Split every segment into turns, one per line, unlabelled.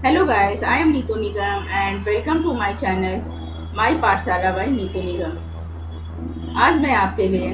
Hello guys, I am Neetu Nigam and welcome to my channel My पाठशाला by Neetu निगम। आज मैं आपके लिए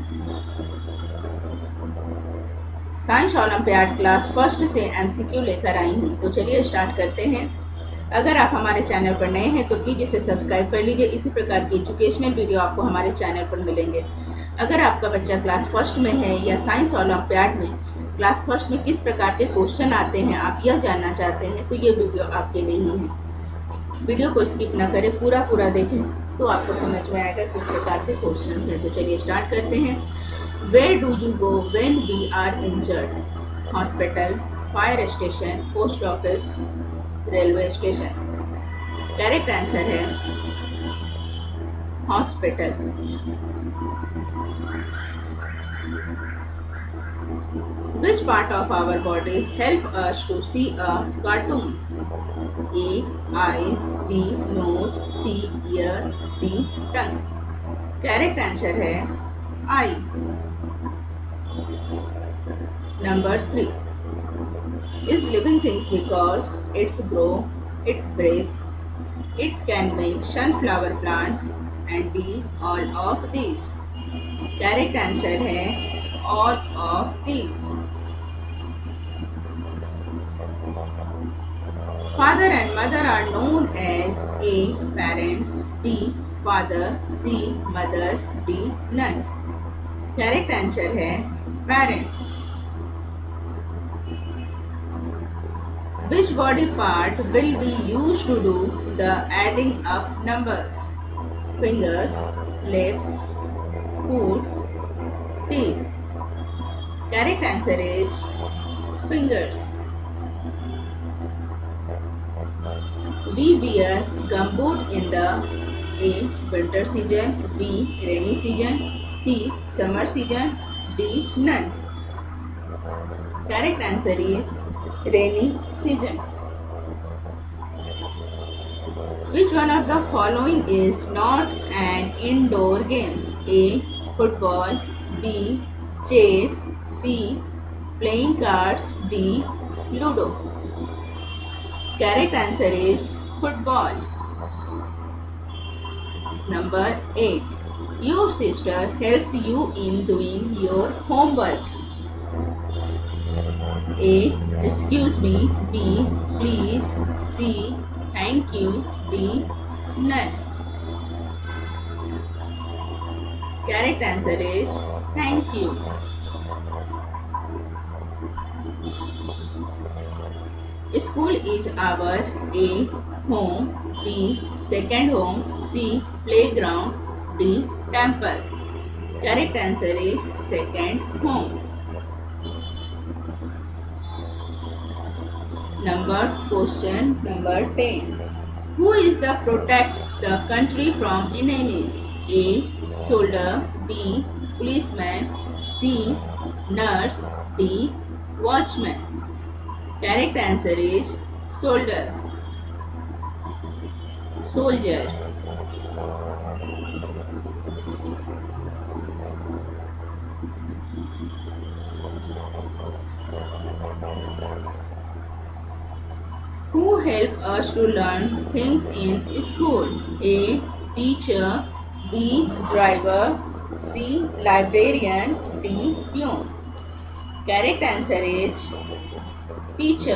साइंस ओलंपियाड क्लास फर्स्ट से एमसीक्यू लेकर आई हूँ। तो चलिए स्टार्ट करते हैं। अगर आप हमारे चैनल पर नए हैं तो प्लीज़ इसे सब्सक्राइब कर लीजिए। इसी प्रकार की एजुकेशनल वीडियो आपको हमारे चैनल पर मिलेंगे। अगर आपका बच्चा क्लास फर्स्ट में है या साइंस ओलंपियाड में क्लास फर्स्ट में किस प्रकार के क्वेश्चन आते हैं आप यह जानना चाहते हैं तो ये वीडियो आपके लिए ही है। वीडियो को स्किप न करें, पूरा देखें तो आपको समझ में आएगा किस प्रकार के क्वेश्चन हैं। तो चलिए स्टार्ट करते हैं। Where do you go when we are injured? Hospital, fire station, post office, railway station. Correct answer है hospital. Which part of our body help us to see a cartoon? A. Eyes, B. Nose, C. Ear, D. Tongue. Correct answer है eye. Number 3. Is living things because it's grow, it breathes, it can make sunflower plants and D. all of these. Correct answer है all of these. Father and mother are known as A. parents, B. father, C. mother, D. none. Correct answer है parents. Which body part will be used to do the adding up numbers? Fingers, lips, foot, teeth. Correct answer is fingers. We wear gumboot in the A. winter season, B. rainy season, C. summer season, D. none. Correct answer is rainy season. Which one of the following is not an indoor games? A. football, B. chess, C. playing cards, D. ludo. Correct answer is football. Number 8. Your sister helps you in doing your homework. A. excuse me, B. please, C. thank you, D. none. Correct answer is thank you. School is our A. home, B. second home, C. playground, D. temple. Correct answer is second home. Question number 10. Who is the protects the country from enemies? A. soldier, B. policeman, C. nurse, D. watchman. Correct answer is soldier. Soldier. Who help us to learn things in school? A. teacher, B. driver, C. librarian, D. peon. Correct answer is teacher.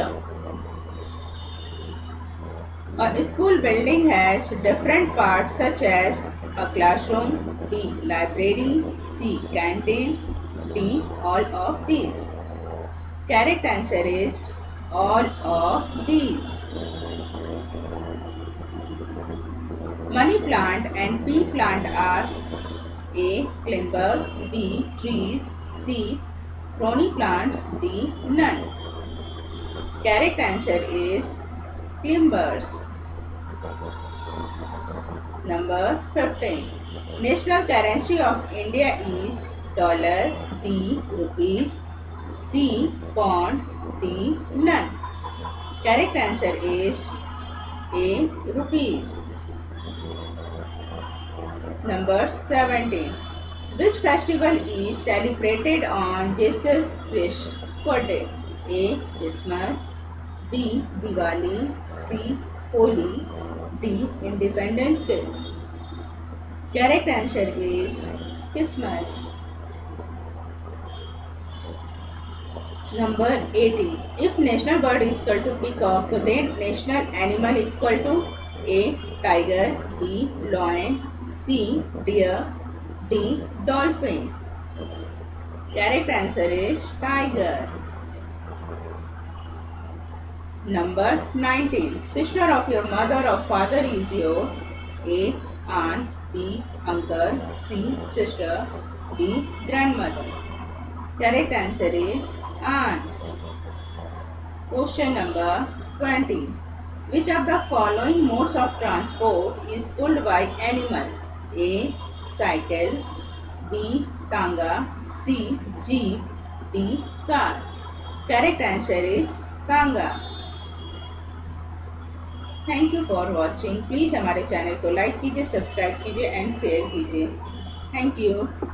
A school building has different parts such as a classroom, B. library, C. canteen, D. all of these. Correct answer is all of these. Money plant and pea plant are A. climbers, B. trees, C. thorny plants, D. none. Correct answer is climbers. Number 15. National currency of India is dollar, D. rupees, C. pound, D. none. Correct answer is A. rupees. Number 17. Which festival is celebrated on Jesus Christ's birthday? A. Christmas, B. Diwali, C. Holi, D. Independence Day. Correct answer is Christmas. Number 18. If national bird is equal to peacock, then national animal equal to A. Tiger, B. Lion, C. Deer, D. Dolphin. Correct answer is tiger. Number 19. Sister of your mother or father is your A. Aunt, B. Uncle, C. Sister, D. Grandmother. Correct answer is aunt. Question number 20. Which of the following modes of transport is pulled by animal? A. Cycle, B. Tanga, C. Jeep, D. Car. Correct answer is Tanga. Thank you for watching. Please हमारे channel को like कीजिए, subscribe कीजिए and share कीजिए। Thank you.